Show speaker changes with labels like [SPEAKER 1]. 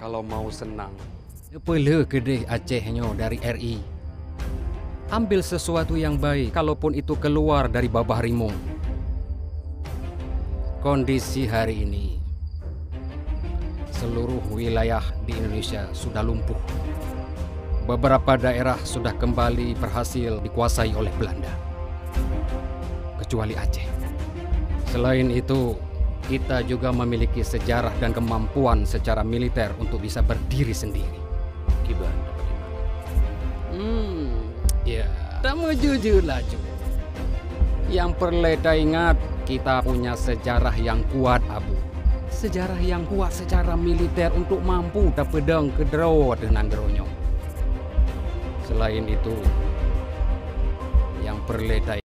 [SPEAKER 1] kalau mau senang.
[SPEAKER 2] Pele gede Acehnya dari RI. Ambil sesuatu yang baik, kalaupun itu keluar dari babah rimung. Kondisi hari ini, seluruh wilayah di Indonesia sudah lumpuh. Beberapa daerah sudah kembali berhasil dikuasai oleh Belanda, kecuali Aceh. Selain itu, kita juga memiliki sejarah dan kemampuan secara militer untuk bisa berdiri sendiri.
[SPEAKER 3] Gimana?
[SPEAKER 2] Ya, kamu jujur laju. Yang perlu ingat, kita punya sejarah yang kuat, Abu. Sejarah yang kuat secara militer untuk mampu pedang kedero dengan geronyong. Selain itu, yang perlu